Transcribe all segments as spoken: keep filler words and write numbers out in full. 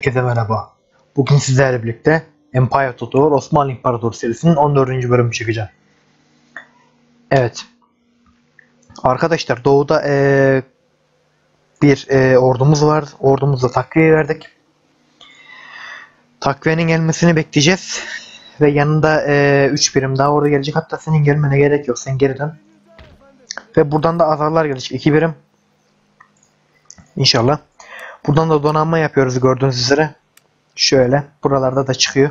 Herkese merhaba. Bugün sizlerle birlikte Empire Total Osmanlı İmparatoru serisinin on dördüncü bölümü çekeceğim. Evet. Arkadaşlar doğuda ee, bir ee, ordumuz var. Ordumuza takviye verdik. Takviyenin gelmesini bekleyeceğiz. Ve yanında üç birim daha orada gelecek. Hatta senin gelmene gerek yok. Sen geri dön. Ve buradan da azarlar gelecek. iki birim. İnşallah. Buradan da donanma yapıyoruz gördüğünüz üzere. Şöyle. Buralarda da çıkıyor.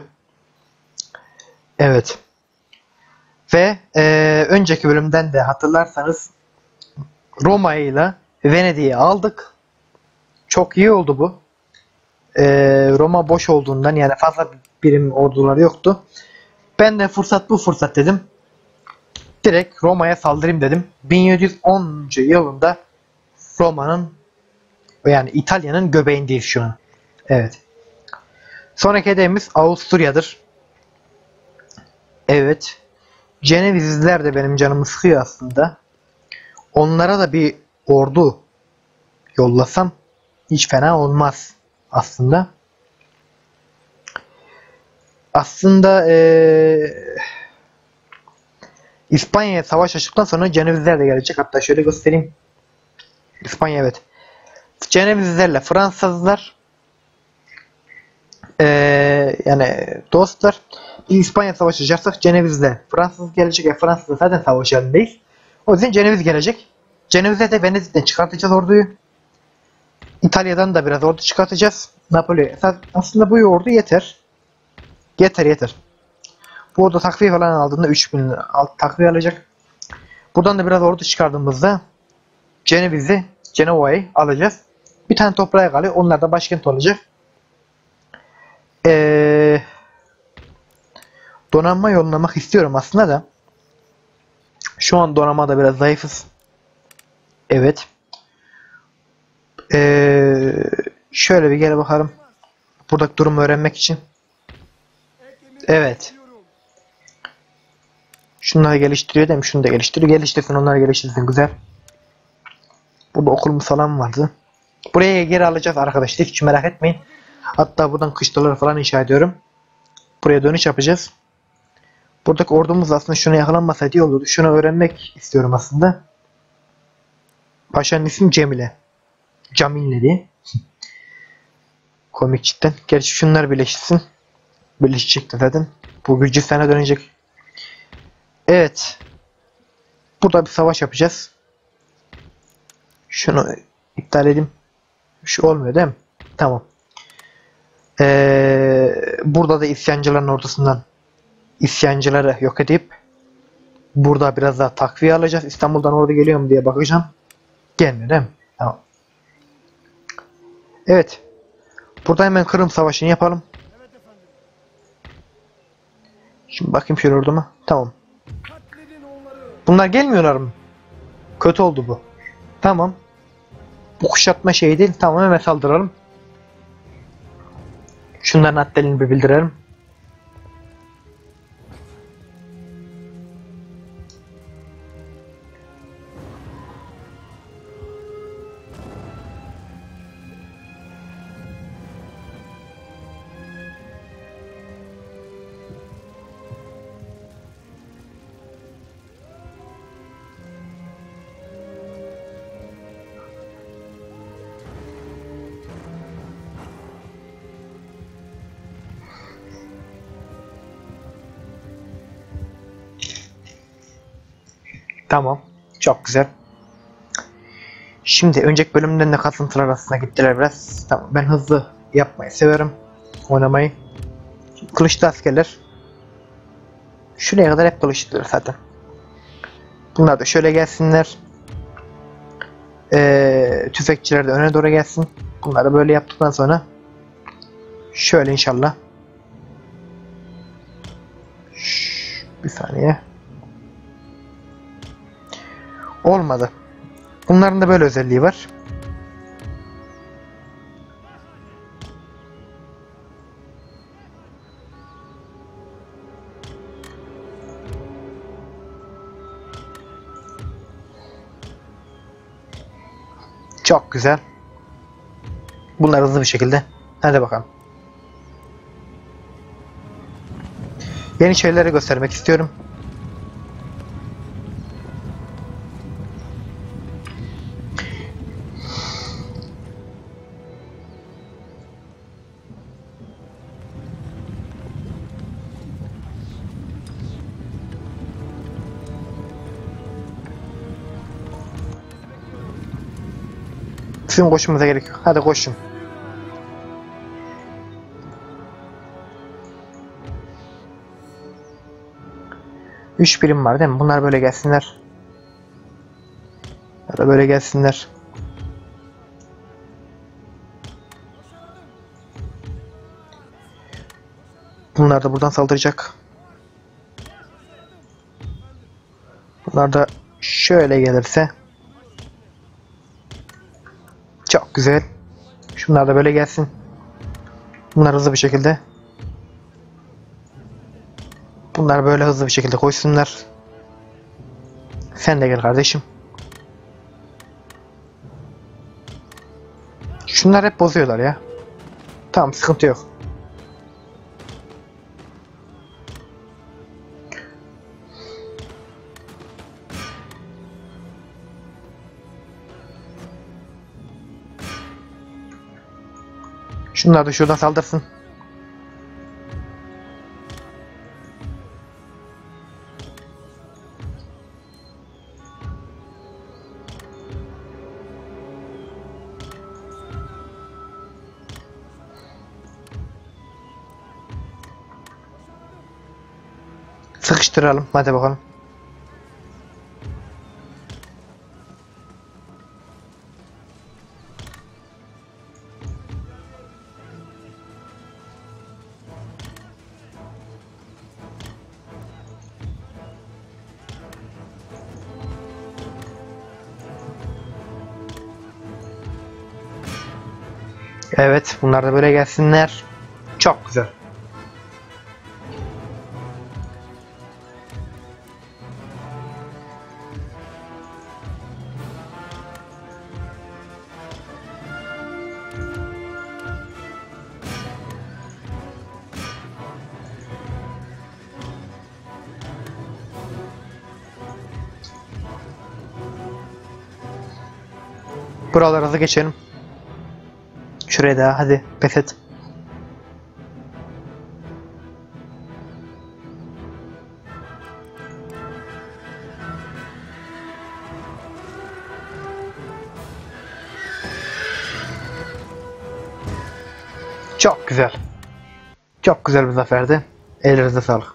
Evet. Ve e, önceki bölümden de hatırlarsanız Roma ile Venedik'i aldık. Çok iyi oldu bu. E, Roma boş olduğundan, yani fazla birim orduları yoktu. Ben de fırsat bu fırsat dedim. Direkt Roma'ya saldırayım dedim. bin yedi yüz onuncu yılında Roma'nın, yani İtalya'nın göbeğindeyiz şu an. Evet. Sonraki hedefimiz Avusturya'dır. Evet. Cenevizliler de benim canımı sıkıyor aslında. Onlara da bir ordu yollasam hiç fena olmaz aslında. Aslında ee, İspanya'ya savaş açtıktan sonra Cenevizliler de gelecek. Hatta şöyle göstereyim. İspanya, evet. Cenevizlilerle Fransızlar ee, yani dostlar, bir İspanya savaşacaksak Ceneviz'de Fransız gelecek. Ya Fransız'da zaten savaş halindeyiz. O yüzden Ceneviz gelecek. Ceneviz'de de Venedik'ten çıkartacağız orduyu. İtalya'dan da biraz ordu çıkartacağız. Napoli. Aslında bu ordu yeter. Yeter yeter. Bu ordu takviye falan aldığında üç bin takviye alacak. Buradan da biraz ordu çıkardığımızda Ceneviz'i, Cenova'yı alacağız. Bir tane toprağa kalıyor. Onlar da başkent olacak. Ee, donanma yollamak istiyorum aslında da. Şu an donanmada biraz zayıfız. Evet. Ee, şöyle bir gel bakalım. Buradaki durumu öğrenmek için. Evet. Şunları geliştiriyor değil mi? Şunu da geliştiriyor. Geliştirsin, onları geliştirsin. Güzel. Burada okulumuz falan vardı. Buraya geri alacağız arkadaşlar. Hiç merak etmeyin. Hatta buradan kışlaları falan inşa ediyorum. Buraya dönüş yapacağız. Buradaki ordumuz aslında şuna yakalanmasaydı iyi olurdu. Şunu öğrenmek istiyorum aslında. Paşanın ismi Cemile. Camille diye. Komik cidden. Gerçi şunlar birleşsin. Birleşecekti zaten. Bu Gürcistan'a dönecek. Evet. Burada bir savaş yapacağız. Şunu iptal edeyim. Şu olmuyor değil mi? Tamam. Ee, burada da isyancıların ordusundan isyancıları yok edip burada biraz daha takviye alacağız. İstanbul'dan orada geliyor mu diye bakacağım. Gelmiyor değil mi? Tamam. Evet. Burada hemen Kırım Savaşı'nı yapalım. Şimdi bakayım şöyle orduma. Tamam. Bunlar gelmiyorlar mı? Kötü oldu bu. Tamam. Bu kuşatma şeyi değil. Tamam, hemen saldıralım. Şunların adlarını bir bildirelim. Tamam. Çok güzel. Şimdi önceki bölümden de kasıntılar arasında gittiler biraz. Tamam, ben hızlı yapmayı severim. Oynamayı. Kılıçlı askerler. Şuraya kadar hep kılıçlıdır zaten. Bunlar da şöyle gelsinler. Ee, tüfekçiler de öne doğru gelsin. Bunları böyle yaptıktan sonra şöyle inşallah. Şş, bir saniye. Olmadı. Bunların da böyle özelliği var. Çok güzel. Bunlar hızlı bir şekilde. Hadi bakalım. Yeni şeyleri göstermek istiyorum. Sizin koşmanıza gerek yok. Hadi koşun. Üç birim var değil mi? Bunlar böyle gelsinler. Ya da böyle gelsinler. Bunlar da buradan saldıracak. Bunlar da şöyle gelirse. Çok güzel. Şunlar da böyle gelsin. Bunlar hızlı bir şekilde. Bunlar böyle hızlı bir şekilde koşsunlar. Sen de gel kardeşim. Şunlar hep bozuyorlar ya. Tamam, sıkıntı yok. Şunlar da şuradan saldırsın. Sıkıştıralım. Hadi bakalım. Evet, bunlar da böyle gelsinler. Çok güzel. Buraları hızlı geçelim. Şuraya da hadi pes et. Çok güzel. Çok güzel bir zaferdi. Ellerinize sağlık.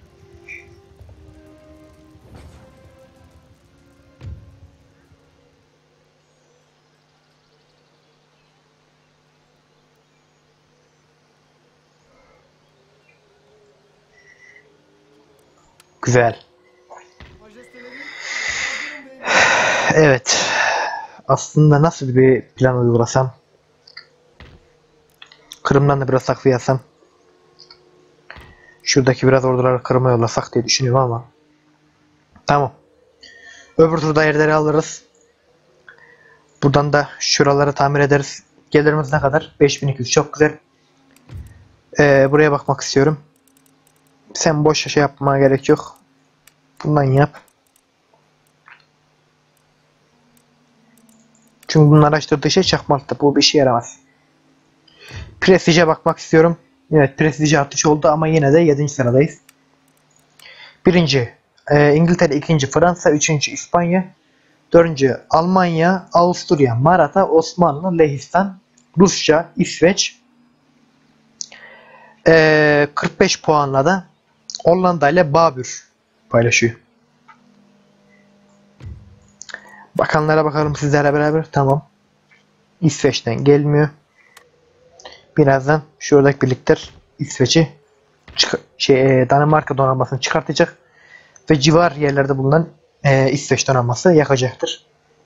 Güzel. Evet. Aslında nasıl bir plan uygulasam? Kırım'dan da biraz takviye alsam. Şuradaki biraz orduları Kırım'a yollasak diye düşünüyorum ama. Tamam. Öbür turda yerleri alırız. Buradan da şuraları tamir ederiz. Gelirimiz ne kadar? beş bin iki yüz. Çok güzel. Ee, buraya bakmak istiyorum. Sen boş şey yapmaya gerek yok. Bundan yap. Çünkü bunun araştırdığı şey çakmakta. Bu bir işe yaramaz. Prestij'e bakmak istiyorum. Evet, prestij artış oldu ama yine de yedinci sıradayız. Birinci e, İngiltere, ikinci Fransa, üçüncü İspanya, dördüncü Almanya, Avusturya, Maratha, Osmanlı, Lehistan, Rusya, İsveç. E, kırk beş puanla da Hollanda ile Babür paylaşıyor. Bakanlara bakalım sizlerle beraber. Tamam. İsveç'ten gelmiyor. Birazdan şuradaki birlikler İsveç'i şey, Danimarka donanmasını çıkartacak ve civar yerlerde bulunan e, İsveç donanması yakacaktır.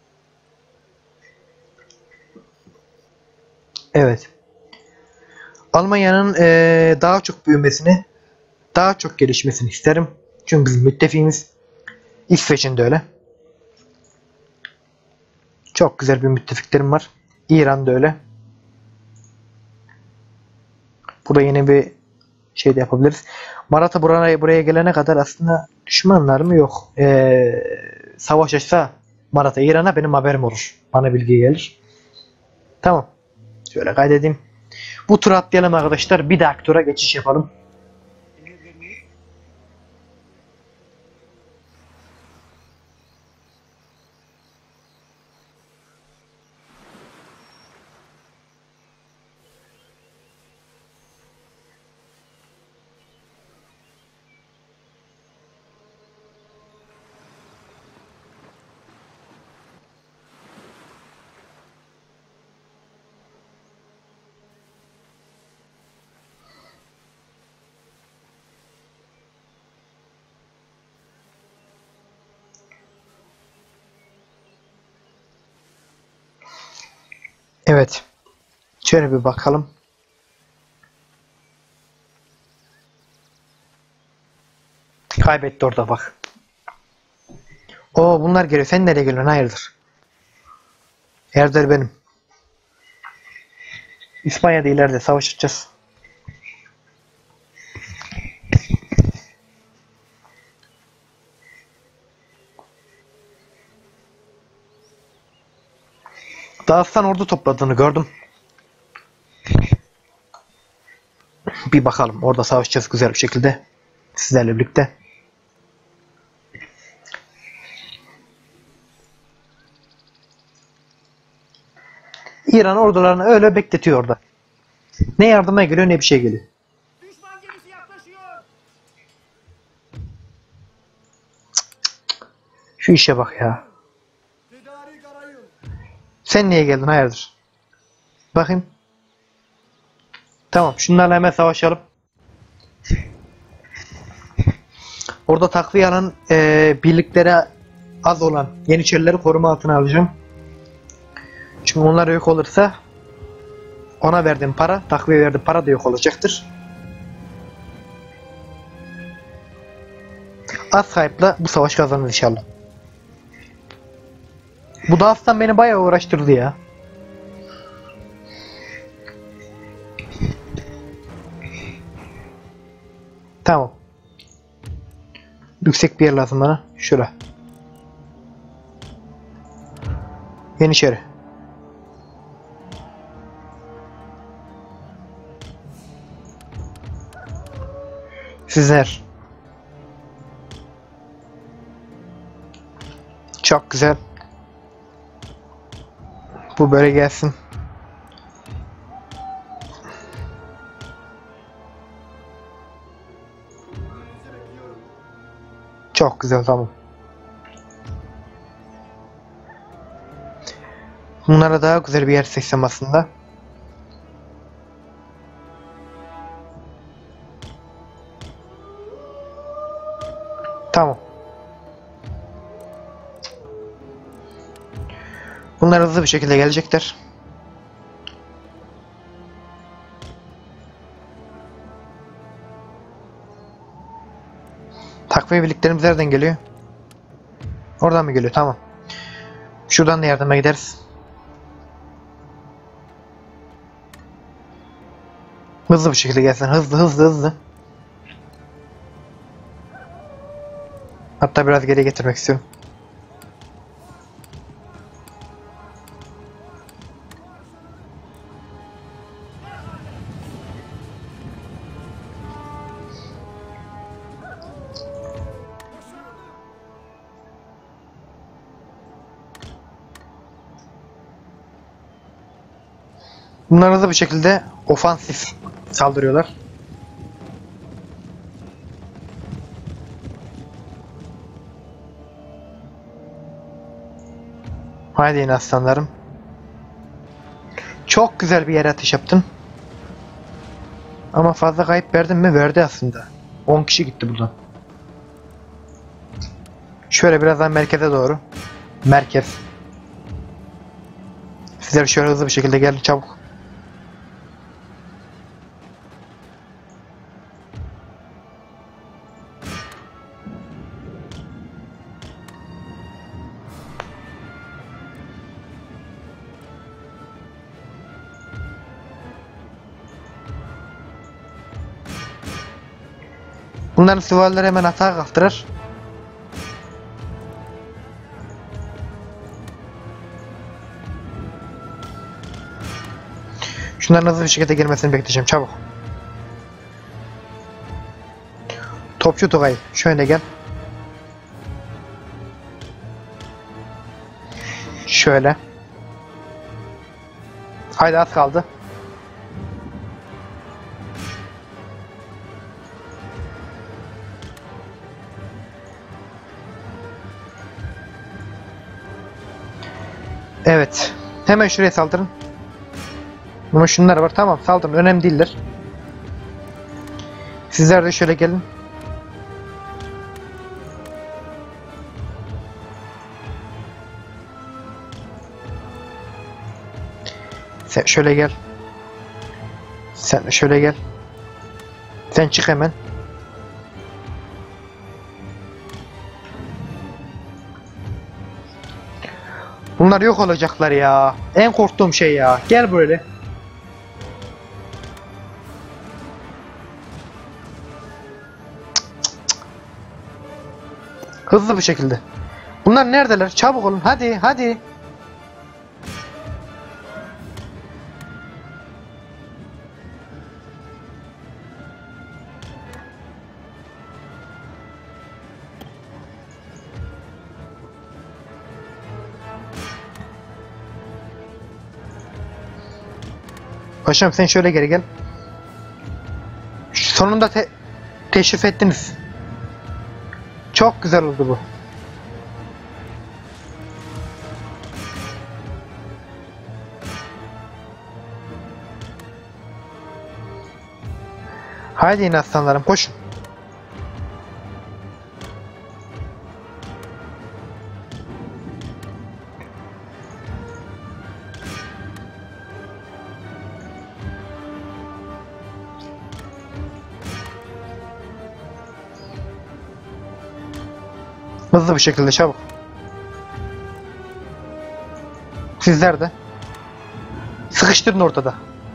Evet. Almanya'nın e, daha çok büyümesini, daha çok gelişmesini isterim. Çünkü bizim müttefiğimiz. İsveç'in de öyle. Çok güzel bir müttefiklerim var. İran da öyle. Burada yeni bir şey de yapabiliriz. Marat'a buraya, buraya gelene kadar aslında düşmanlar mı yok. Ee, savaş açsa Marat'a İran'a benim haberim olur. Bana bilgi gelir. Tamam. Şöyle kaydedeyim. Bu tur atlayalım arkadaşlar. Bir dahaki tura geçiş yapalım. Evet. Şöyle bir bakalım. Kaybetti orada bak. Oo bunlar geliyor. Sen nereye geliyorsun? Hayırdır? Yerler benim. İspanya'da ileride savaşacağız. Dağıstan ordu topladığını gördüm. Bir bakalım. Orada savaşacağız güzel bir şekilde. Sizlerle birlikte. İran ordularını öyle bekletiyor orada. Ne yardıma geliyor ne bir şey geliyor. Düşman gemisi yaklaşıyor. Şu işe bak ya. Tedarik arayın. Sen niye geldin hayırdır? Bakayım. Tamam şunlarla hemen savaşalım. Orada takviye alan e, birliklere az olan Yeniçerileri koruma altına alacağım. Çünkü onlar yok olursa ona verdiğim para, takviye verdiğim para da yok olacaktır. Az kayıpla bu savaş kazanır inşallah. Bu da aslan beni bayağı uğraştırdı ya. Tamam. Yüksek bir yer lazım bana. Şura. Yeniçeri. Sizler. Çok güzel. Bu böyle gelsin. Çok güzel tamam. Bunlara daha güzel bir yer seçsem aslında. Tamam. Bunlar hızlı bir şekilde gelecekler. Takviye birliklerimiz nereden geliyor? Oradan mı geliyor? Tamam. Şuradan da yardıma gideriz. Hızlı bir şekilde gelsin. Hızlı hızlı hızlı. Hatta biraz geri getirmek istiyorum. Bunlar hızlı bir şekilde ofansif saldırıyorlar. Haydi yine aslanlarım. Çok güzel bir yere ateş yaptın. Ama fazla kayıp verdin mi? Verdi aslında. on kişi gitti buradan. Şöyle birazdan merkeze doğru. Merkez. Sizler şöyle hızlı bir şekilde gelin çabuk. Bunların süvarileri hemen atağa kalktırır. Şunların hızlı bir şekilde gelmesini bekleyeceğim. Çabuk. Topçu Tugay. Şöyle gel. Şöyle. Haydi az kaldı. Evet. Hemen şuraya saldırın. Ama şunlar var. Tamam saldırın. Önemli değiller. Sizler de şöyle gelin. Sen şöyle gel. Sen de şöyle gel. Sen çık hemen. Bunlar yok olacaklar ya. En korktuğum şey ya. Gel böyle. Hızlı bir şekilde. Bunlar neredeler? Çabuk olun. Hadi, hadi. Paşam sen şöyle geri gel. Sonunda te teşrif ettiniz. Çok güzel oldu bu. Haydi yine aslanlarım koşun. Hızlı bir şekilde çabuk. Sizler de. Sıkıştırın ortada.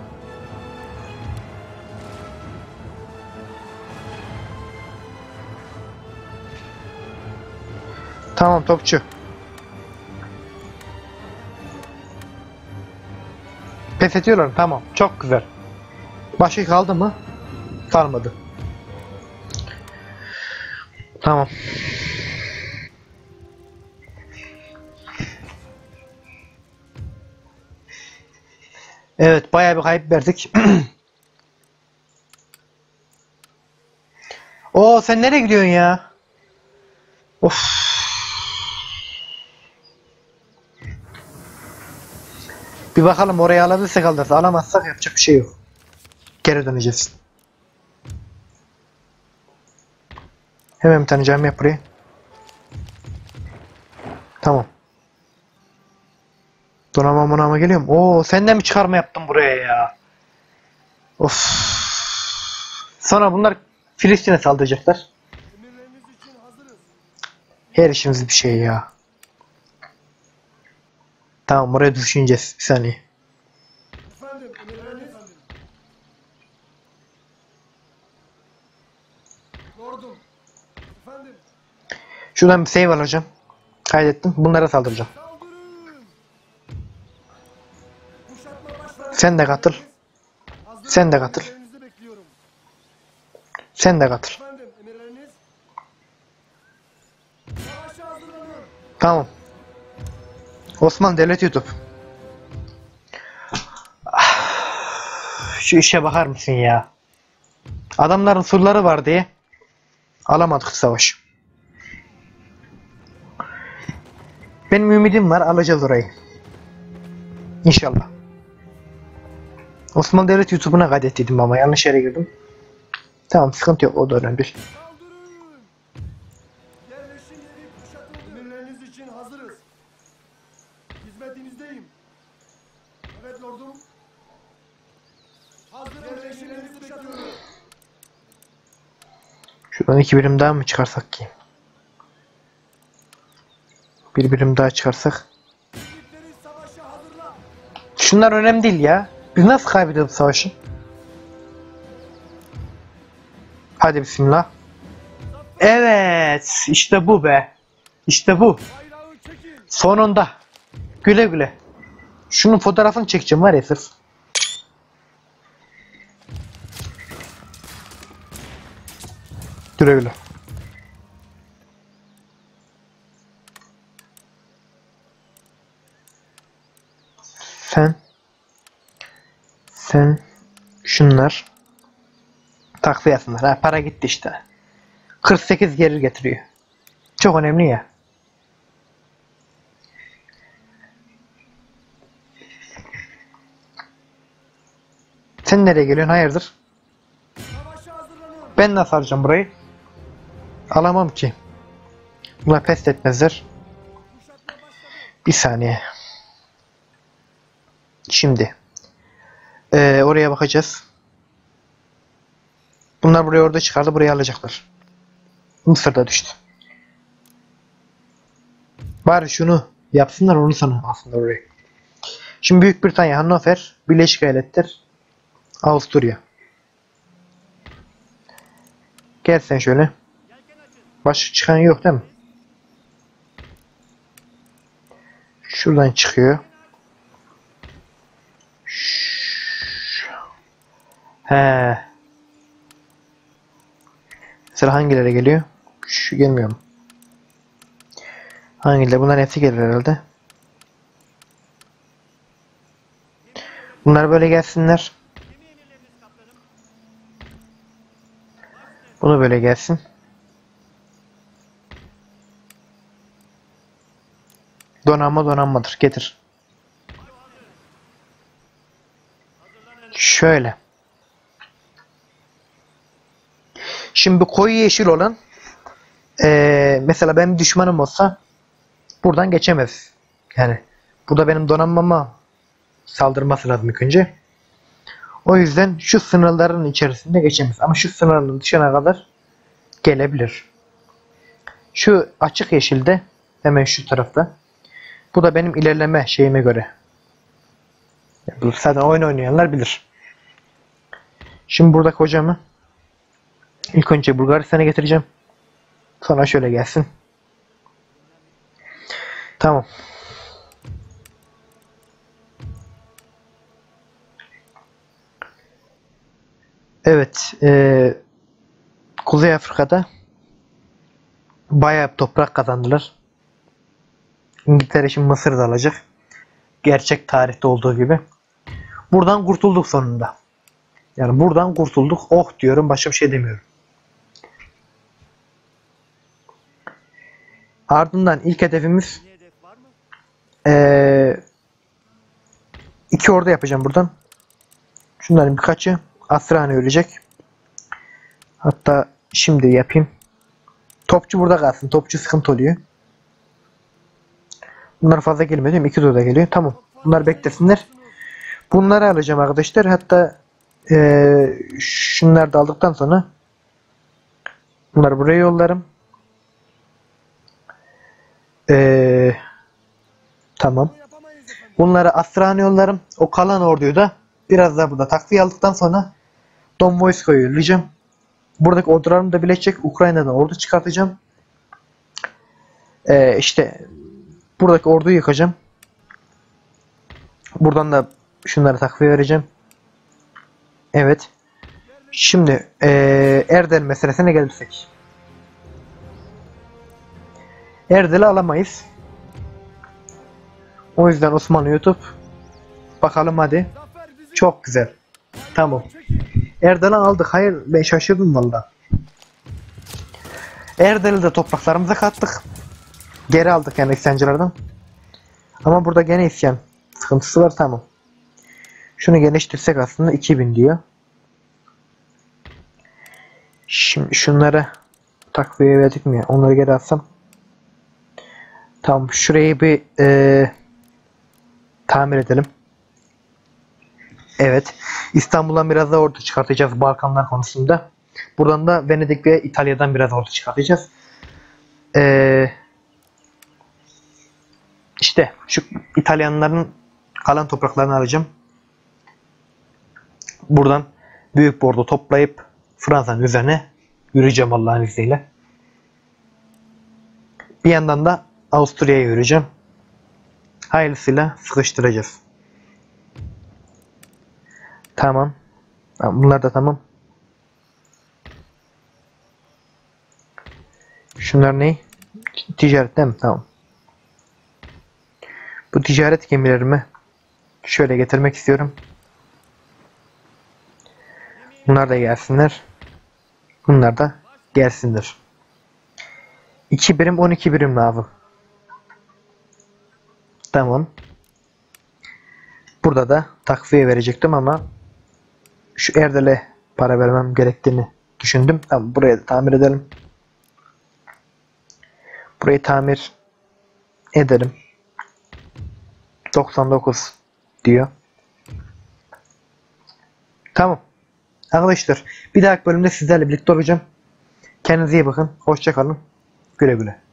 Tamam topçu. Pes ediyorlar. Tamam. Çok güzel. Başka kaldı mı? Kalmadı. Tamam. Evet, bayağı bir kayıp verdik. Oo, sen nereye gidiyorsun ya? Of. Bir bakalım oraya alabilirsek alırız. Alamazsak yapacak bir şey yok. Geri döneceğiz. Hemen bir tane cami yap buraya. Tamam. Donanma monama geliyorum. Oo, sen de mi çıkarma yaptın buraya ya? Of. Sonra bunlar Filistin'e saldıracaklar. Emirleriniz için hazırız. Her işimiz bir şey ya. Tamam buraya düşüneceğiz. Bir saniye. Efendim, emirleriniz efendim. Lordum. Efendim, Şuradan bir save alacağım. Kaydettim. Bunlara saldıracağım. saldırın. Kuşatma başladı. Sen de katıl. Hazırım. Sen de katıl. Emirlerinizi bekliyorum. Sen de katıl. Efendim, emirleriniz. Savaşa hazırlanın. Tamam. Osmanlı Devlet YouTube. Ah, şu işe bakar mısın ya? Adamların surları var diye alamadık savaş. Benim ümidim var, alacağız orayı. İnşallah. Osmanlı Devlet YouTube'una kaydettiydim ama yanlış yere girdim. Tamam sıkıntı yok, o da önemli değil. Saldırın. Yerleşim yeri kuşatıldı. Emirleriniz için hazırız. Hizmetinizdeyim. Evet lordum. Hazırım. Yerleşimlerinizi kuşatıyorum. Şuradan iki birim daha mı çıkarsak ki? Bir birim daha çıkarsak. Birlikleri savaşa hazırla. Şunlar önemli değil ya. Biz nasıl kaybediyoruz savaşı? Hadi bismillah. Evet, işte bu be. İşte bu. Bayrağı çekin. Sonunda. Güle güle. Şunun fotoğrafını çekeceğim var ya sırf. Güle güle. Sen sen şunlar takviye yapsınlar. Ha, para gitti işte. kırk sekiz geri getiriyor. Çok önemli ya. Sen nereye geliyorsun? Hayırdır? Savaşa hazırlanın. Ben nasıl alacağım burayı? Alamam ki. Bunlar pes etmezler. Kuşatma başladı. Bir saniye. Şimdi. Ee, oraya bakacağız. Bunlar buraya orada çıkardı. Buraya alacaklar. Mısır'da düştü. Bari şunu yapsınlar onu sana aslında orayı. Şimdi Büyük Britanya, Hannover, Birleşik Eyaletler, Avusturya. Gel sen şöyle. Başka çıkan yok değil mi? Şuradan çıkıyor. He. Sıra hangilere geliyor? Şu gelmiyor mu? Hangileri? Bunlar hepsi gelir herhalde. Bunlar böyle gelsinler. Bunu böyle gelsin. Donanma donanmadır. Getir. Şöyle. Şimdi koyu yeşil olan ee, mesela benim düşmanım olsa buradan geçemez. Yani burada benim donanmama saldırması lazım ilk önce. O yüzden şu sınırların içerisinde geçemez. Ama şu sınırın dışına kadar gelebilir. Şu açık yeşilde hemen şu tarafta. Bu da benim ilerleme şeyime göre. Yani zaten oyun oynayanlar bilir. Şimdi buradaki hocamı ilk önce Bulgaristan'a getireceğim. Sonra şöyle gelsin. Tamam. Evet. E, Kuzey Afrika'da bayağı toprak kazandılar. İngiltere şimdi Mısır'da alacak. Gerçek tarihte olduğu gibi. Buradan kurtulduk sonunda. Yani buradan kurtulduk. Oh diyorum. Başka bir şey demiyorum. Ardından ilk hedefimiz ee, iki ordu yapacağım buradan. Şunların birkaçı Asrani ölecek. Hatta şimdi yapayım. Topçu burada kalsın. Topçu sıkıntı oluyor. Bunlar fazla gelmiyor değil mi? İki doda geliyor. Tamam. Bunlar beklesinler. Bunları alacağım arkadaşlar. Hatta ee, şunları da aldıktan sonra bunları buraya yollarım. Ee, tamam. Bunları Asrani yollarım. O kalan orduyu da biraz daha burada takviye aldıktan sonra Don Voisko'yu yollayacağım. Buradaki ordularımı da birleşecek. Ukrayna'dan ordu çıkartacağım. Ee, işte buradaki orduyu yıkacağım. Buradan da şunlara takviye vereceğim. Evet. Şimdi ee, Erdel meselesine gelirsek. Erdel'i alamayız. O yüzden Osmanlı YouTube. Bakalım hadi. Çok güzel. Tamam. Erdel'i aldık. Hayır, ben şaşırdım valla. Erdel'i de topraklarımıza kattık. Geri aldık yani isyancılardan. Ama burada gene isyan sıkıntısı var. Tamam. Şunu genişletirsek aslında iki bin diyor. Şimdi şunları takviye verdik mi? Onları geri alsam. Tamam. Şurayı bir ee, tamir edelim. Evet. İstanbul'dan biraz da ordu çıkartacağız Balkanlar konusunda. Buradan da Venedik ve İtalya'dan biraz ordu çıkartacağız. Ee, işte şu İtalyanların kalan topraklarını alacağım. Buradan büyük bir ordu toplayıp Fransa'nın üzerine yürüyeceğim Allah'ın izniyle. Bir yandan da Avusturya'ya yürüyeceğim. Hayırlısıyla sıkıştıracağız. Tamam. Bunlar da tamam. Şunlar ne? Ticaret değil mi? Tamam. Bu ticaret gemilerimi şöyle getirmek istiyorum. Bunlar da gelsinler. Bunlar da gelsinler. iki birim on iki birim lazım. Tamam. Burada da takviye verecektim ama şu Erdal'e para vermem gerektiğini düşündüm. Tamam, buraya da tamir edelim. Burayı tamir edelim. doksan dokuz diyor. Tamam. Arkadaşlar bir dahaki bölümde sizlerle birlikte olacağım. Kendinize iyi bakın. Hoşça kalın. Güle güle.